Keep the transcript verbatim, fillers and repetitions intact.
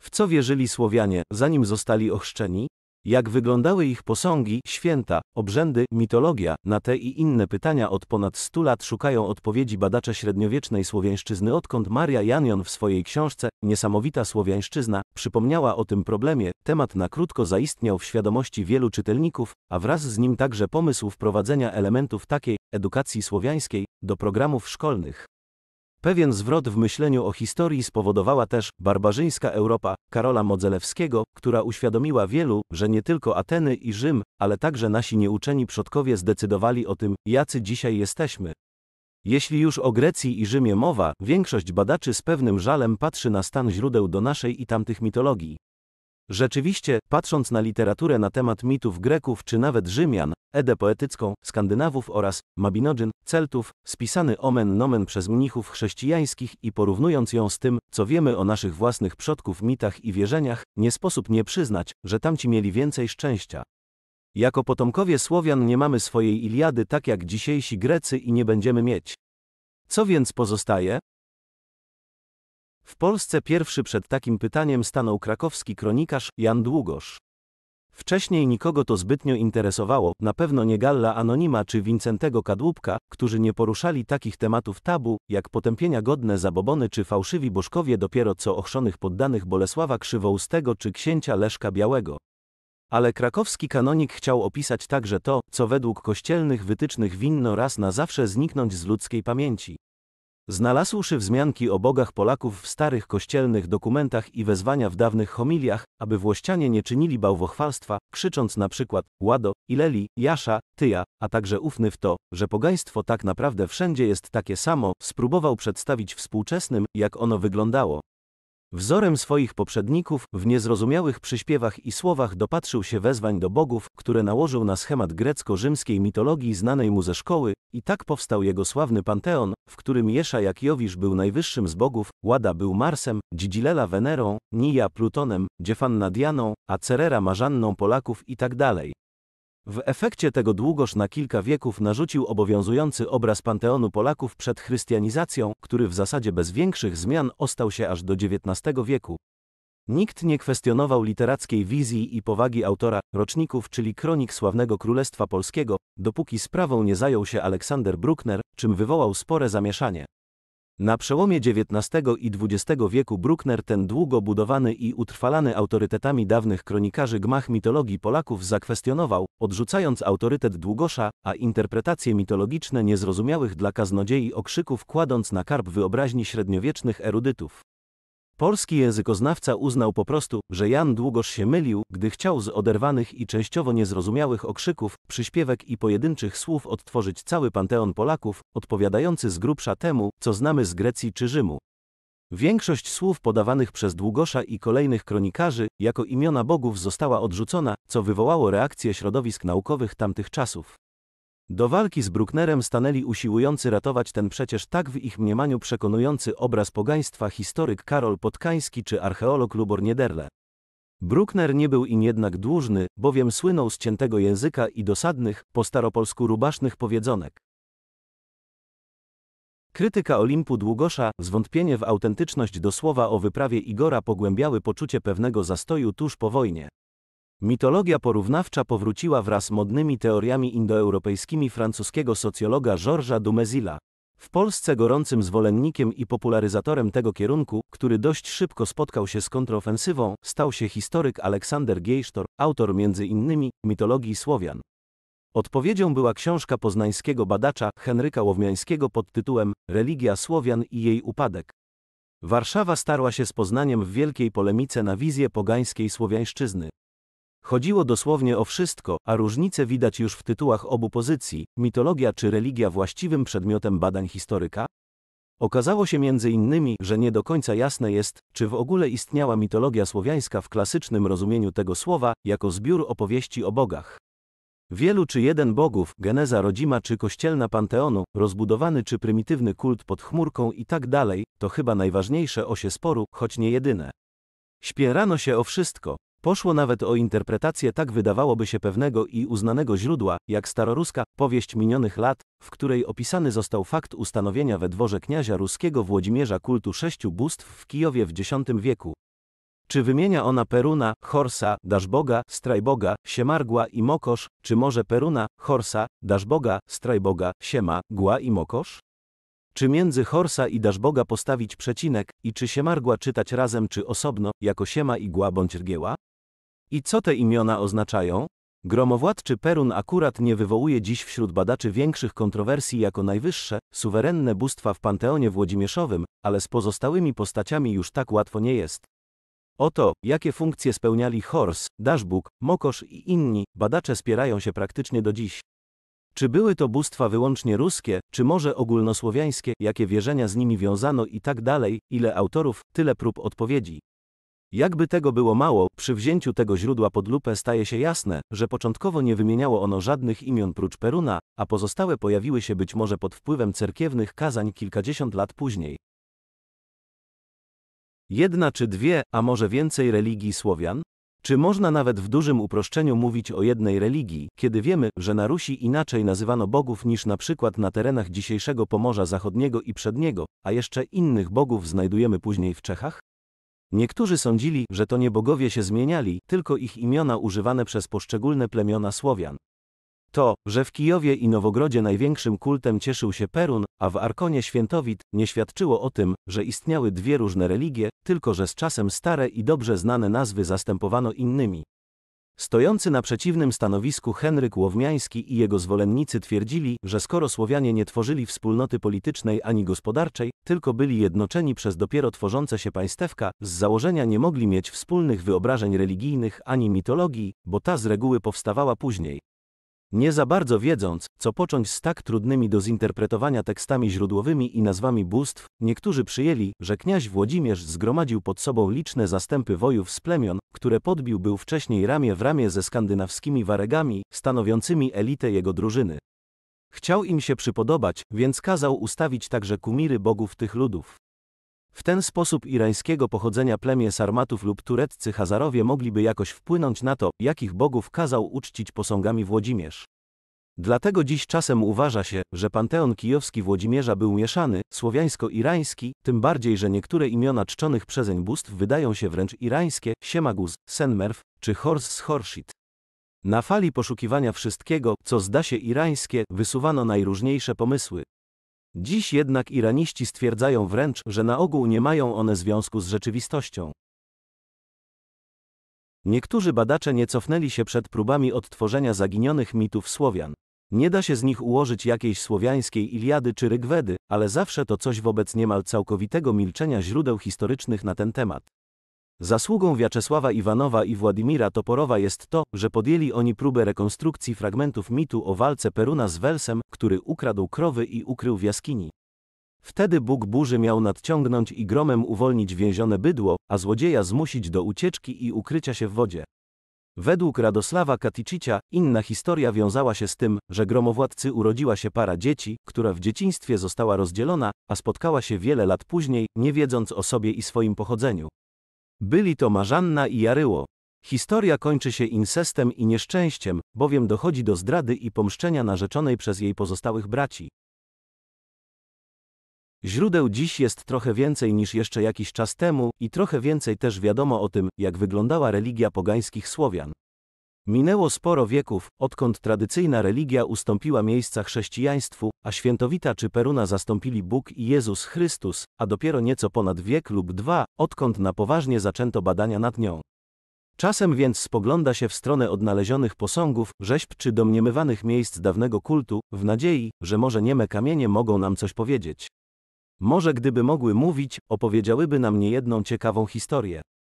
W co wierzyli Słowianie, zanim zostali ochrzczeni? Jak wyglądały ich posągi, święta, obrzędy, mitologia? Na te i inne pytania od ponad stu lat szukają odpowiedzi badacze średniowiecznej słowiańszczyzny, odkąd Maria Janion w swojej książce Niesamowita Słowiańszczyzna przypomniała o tym problemie. Temat na krótko zaistniał w świadomości wielu czytelników, a wraz z nim także pomysł wprowadzenia elementów takiej edukacji słowiańskiej do programów szkolnych. Pewien zwrot w myśleniu o historii spowodowała też barbarzyńska Europa Karola Modzelewskiego, która uświadomiła wielu, że nie tylko Ateny i Rzym, ale także nasi nieuczeni przodkowie zdecydowali o tym, jacy dzisiaj jesteśmy. Jeśli już o Grecji i Rzymie mowa, większość badaczy z pewnym żalem patrzy na stan źródeł do naszej i tamtych mitologii. Rzeczywiście, patrząc na literaturę na temat mitów Greków czy nawet Rzymian, Edę poetycką, Skandynawów oraz Mabinogion, Celtów, spisany omen nomen przez mnichów chrześcijańskich i porównując ją z tym, co wiemy o naszych własnych przodków, mitach i wierzeniach, nie sposób nie przyznać, że tamci mieli więcej szczęścia. Jako potomkowie Słowian nie mamy swojej Iliady tak jak dzisiejsi Grecy i nie będziemy mieć. Co więc pozostaje? W Polsce pierwszy przed takim pytaniem stanął krakowski kronikarz Jan Długosz. Wcześniej nikogo to zbytnio interesowało, na pewno nie Galla Anonima czy Wincentego Kadłubka, którzy nie poruszali takich tematów tabu, jak potępienia godne zabobony czy fałszywi bożkowie dopiero co ochrzczonych poddanych Bolesława Krzywoustego czy księcia Leszka Białego. Ale krakowski kanonik chciał opisać także to, co według kościelnych wytycznych winno raz na zawsze zniknąć z ludzkiej pamięci. Znalazłszy wzmianki o bogach Polaków w starych kościelnych dokumentach i wezwania w dawnych homiliach, aby włościanie nie czynili bałwochwalstwa, krzycząc na przykład Łado, Ileli, Jasza, Tyja, a także ufny w to, że pogaństwo tak naprawdę wszędzie jest takie samo, spróbował przedstawić współczesnym, jak ono wyglądało. Wzorem swoich poprzedników, w niezrozumiałych przyśpiewach i słowach dopatrzył się wezwań do bogów, które nałożył na schemat grecko-rzymskiej mitologii znanej mu ze szkoły, i tak powstał jego sławny panteon, w którym Jesza jak Jowisz był najwyższym z bogów, Łada był Marsem, Dzidzilela Wenerą, Nija Plutonem, Dziefanna Dianą, a Cerera Marzanną Polaków i tak dalej. W efekcie tego Długosz na kilka wieków narzucił obowiązujący obraz panteonu Polaków przed chrystianizacją, który w zasadzie bez większych zmian ostał się aż do dziewiętnastego wieku. Nikt nie kwestionował literackiej wizji i powagi autora roczników, czyli kronik sławnego Królestwa Polskiego, dopóki sprawą nie zajął się Aleksander Bruckner, czym wywołał spore zamieszanie. Na przełomie dziewiętnastego i dwudziestego wieku Bruckner ten długo budowany i utrwalany autorytetami dawnych kronikarzy gmach mitologii Polaków zakwestionował, odrzucając autorytet Długosza, a interpretacje mitologiczne niezrozumiałych dla kaznodziei okrzyków kładąc na karb wyobraźni średniowiecznych erudytów. Polski językoznawca uznał po prostu, że Jan Długosz się mylił, gdy chciał z oderwanych i częściowo niezrozumiałych okrzyków, przyśpiewek i pojedynczych słów odtworzyć cały panteon Polaków, odpowiadający z grubsza temu, co znamy z Grecji czy Rzymu. Większość słów podawanych przez Długosza i kolejnych kronikarzy, jako imiona bogów została odrzucona, co wywołało reakcję środowisk naukowych tamtych czasów. Do walki z Brucknerem stanęli usiłujący ratować ten przecież tak w ich mniemaniu przekonujący obraz pogaństwa historyk Karol Podkański czy archeolog Lubor Niederle. Bruckner nie był im jednak dłużny, bowiem słynął z ciętego języka i dosadnych, po staropolsku rubasznych powiedzonek. Krytyka Olimpu Długosza, zwątpienie w autentyczność dosłowa o wyprawie Igora pogłębiały poczucie pewnego zastoju tuż po wojnie. Mitologia porównawcza powróciła wraz z modnymi teoriami indoeuropejskimi francuskiego socjologa Georgesa Dumézila. W Polsce gorącym zwolennikiem i popularyzatorem tego kierunku, który dość szybko spotkał się z kontrofensywą, stał się historyk Aleksander Geisztor, autor między innymi mitologii Słowian. Odpowiedzią była książka poznańskiego badacza Henryka Łowmiańskiego pod tytułem Religia Słowian i jej upadek. Warszawa starła się z Poznaniem w wielkiej polemice na wizję pogańskiej słowiańszczyzny. Chodziło dosłownie o wszystko, a różnice widać już w tytułach obu pozycji, mitologia czy religia właściwym przedmiotem badań historyka? Okazało się między innymi, że nie do końca jasne jest, czy w ogóle istniała mitologia słowiańska w klasycznym rozumieniu tego słowa, jako zbiór opowieści o bogach. Wielu czy jeden bogów, geneza rodzima czy kościelna panteonu, rozbudowany czy prymitywny kult pod chmurką i tak dalej, to chyba najważniejsze osie sporu, choć nie jedyne. Śpierano się o wszystko. Poszło nawet o interpretację tak wydawałoby się pewnego i uznanego źródła, jak staroruska powieść minionych lat, w której opisany został fakt ustanowienia we dworze kniazia ruskiego Włodzimierza kultu sześciu bóstw w Kijowie w dziesiątym wieku. Czy wymienia ona Peruna, Horsa, Daszboga, Strajboga, Siemargła i Mokosz, czy może Peruna, Horsa, Daszboga, Strajboga, Siema, Gła i Mokosz? Czy między Horsa i Daszboga postawić przecinek i czy Siemargła czytać razem czy osobno, jako Siema i Gła bądź Rgieła? I co te imiona oznaczają? Gromowładczy Perun akurat nie wywołuje dziś wśród badaczy większych kontrowersji jako najwyższe, suwerenne bóstwa w panteonie włodzimieszowym, ale z pozostałymi postaciami już tak łatwo nie jest. Oto, jakie funkcje spełniali Hors, Daszbóg, Mokosz i inni, badacze spierają się praktycznie do dziś. Czy były to bóstwa wyłącznie ruskie, czy może ogólnosłowiańskie, jakie wierzenia z nimi wiązano i tak dalej, ile autorów, tyle prób odpowiedzi. Jakby tego było mało, przy wzięciu tego źródła pod lupę staje się jasne, że początkowo nie wymieniało ono żadnych imion prócz Peruna, a pozostałe pojawiły się być może pod wpływem cerkiewnych kazań kilkadziesiąt lat później. Jedna czy dwie, a może więcej religii Słowian? Czy można nawet w dużym uproszczeniu mówić o jednej religii, kiedy wiemy, że na Rusi inaczej nazywano bogów niż na przykład na terenach dzisiejszego Pomorza Zachodniego i Przedniego, a jeszcze innych bogów znajdujemy później w Czechach? Niektórzy sądzili, że to nie bogowie się zmieniali, tylko ich imiona używane przez poszczególne plemiona Słowian. To, że w Kijowie i Nowogrodzie największym kultem cieszył się Perun, a w Arkonie Świętowit, nie świadczyło o tym, że istniały dwie różne religie, tylko że z czasem stare i dobrze znane nazwy zastępowano innymi. Stojący na przeciwnym stanowisku Henryk Łowmiański i jego zwolennicy twierdzili, że skoro Słowianie nie tworzyli wspólnoty politycznej ani gospodarczej, tylko byli jednoczeni przez dopiero tworzące się państewka, z założenia nie mogli mieć wspólnych wyobrażeń religijnych ani mitologii, bo ta z reguły powstawała później. Nie za bardzo wiedząc, co począć z tak trudnymi do zinterpretowania tekstami źródłowymi i nazwami bóstw, niektórzy przyjęli, że kniaź Włodzimierz zgromadził pod sobą liczne zastępy wojów z plemion, które podbił był wcześniej ramię w ramię ze skandynawskimi waregami, stanowiącymi elitę jego drużyny. Chciał im się przypodobać, więc kazał ustawić także kumiry bogów tych ludów. W ten sposób irańskiego pochodzenia plemię Sarmatów lub tureccy Hazarowie mogliby jakoś wpłynąć na to, jakich bogów kazał uczcić posągami Włodzimierz. Dlatego dziś czasem uważa się, że panteon kijowski Włodzimierza był mieszany, słowiańsko-irański, tym bardziej, że niektóre imiona czczonych przezeń bóstw wydają się wręcz irańskie, Siemaguz, Senmerw, czy Hors z Horshit. Na fali poszukiwania wszystkiego, co zda się irańskie, wysuwano najróżniejsze pomysły. Dziś jednak iraniści stwierdzają wręcz, że na ogół nie mają one związku z rzeczywistością. Niektórzy badacze nie cofnęli się przed próbami odtworzenia zaginionych mitów Słowian. Nie da się z nich ułożyć jakiejś słowiańskiej Iliady czy Rygwedy, ale zawsze to coś wobec niemal całkowitego milczenia źródeł historycznych na ten temat. Zasługą Wiaczesława Iwanowa i Władimira Toporowa jest to, że podjęli oni próbę rekonstrukcji fragmentów mitu o walce Peruna z Welsem, który ukradł krowy i ukrył w jaskini. Wtedy Bóg burzy miał nadciągnąć i gromem uwolnić więzione bydło, a złodzieja zmusić do ucieczki i ukrycia się w wodzie. Według Radosława Katicicia, inna historia wiązała się z tym, że gromowładcy urodziła się para dzieci, która w dzieciństwie została rozdzielona, a spotkała się wiele lat później, nie wiedząc o sobie i swoim pochodzeniu. Byli to Marzanna i Jaryło. Historia kończy się incestem i nieszczęściem, bowiem dochodzi do zdrady i pomszczenia narzeczonej przez jej pozostałych braci. Źródeł dziś jest trochę więcej niż jeszcze jakiś czas temu i trochę więcej też wiadomo o tym, jak wyglądała religia pogańskich Słowian. Minęło sporo wieków, odkąd tradycyjna religia ustąpiła miejsca chrześcijaństwu, a świętowita czy Peruna zastąpili Bóg i Jezus Chrystus, a dopiero nieco ponad wiek lub dwa, odkąd na poważnie zaczęto badania nad nią. Czasem więc spogląda się w stronę odnalezionych posągów, rzeźb czy domniemywanych miejsc dawnego kultu, w nadziei, że może nieme kamienie mogą nam coś powiedzieć. Może gdyby mogły mówić, opowiedziałyby nam niejedną ciekawą historię.